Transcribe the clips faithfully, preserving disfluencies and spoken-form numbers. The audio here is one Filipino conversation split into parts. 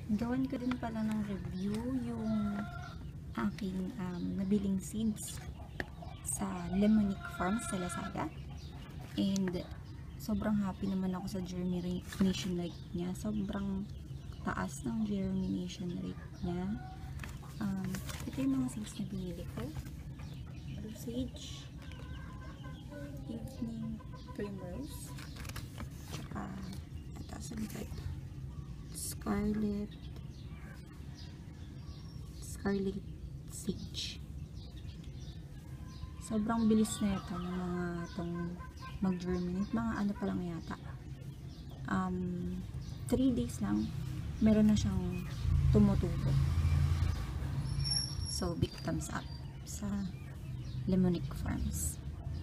gawan ko din pala ng review yung aking um, nabiling seeds sa Lemonic Farms sa Lazada. And sobrang happy naman ako sa germination rate niya. Sobrang taas ng germination rate niya. Um, ito yung mga seeds na binili ko. Blue sage, evening primrose, tsaka ito sa likod, scarlet scarlet sage. Sobrang bilis na ito ng mga itong mag-germinate. Mga ano pa lang yata, um, three days lang meron na siyang tumutubo. So big thumbs up sa Lemonic Farms.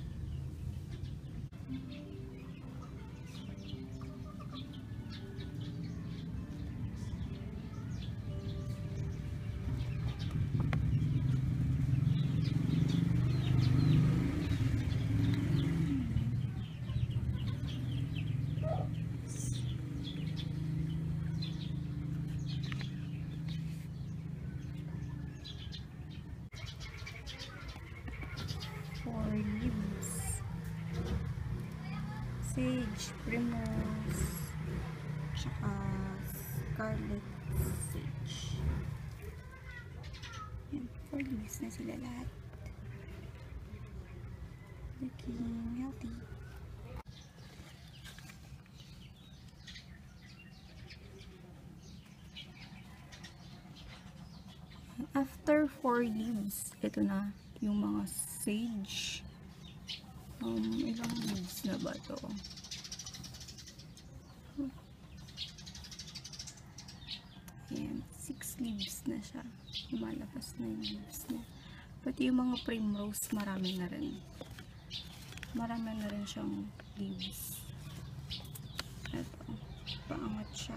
Four leaves, sage, primrose, tsaka scarlet sage. Yan, four leaves na sila lahat. Looking healthy. After four leaves, ito na yung mga sage. Um, ilang leaves na ba to? Ayan, six leaves na siya. Lumalabas na yung leaves na. Pati yung mga primrose, marami na rin. Marami na rin siyang leaves. Ito, paangat siya.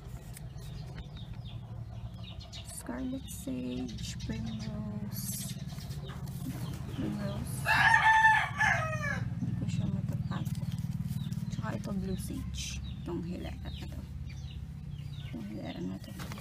Scarlet sage, primrose, primrose. Hindi ko siya matapag. Tsaka ito blue sage. Itong hilera na to. Itong hilera na to.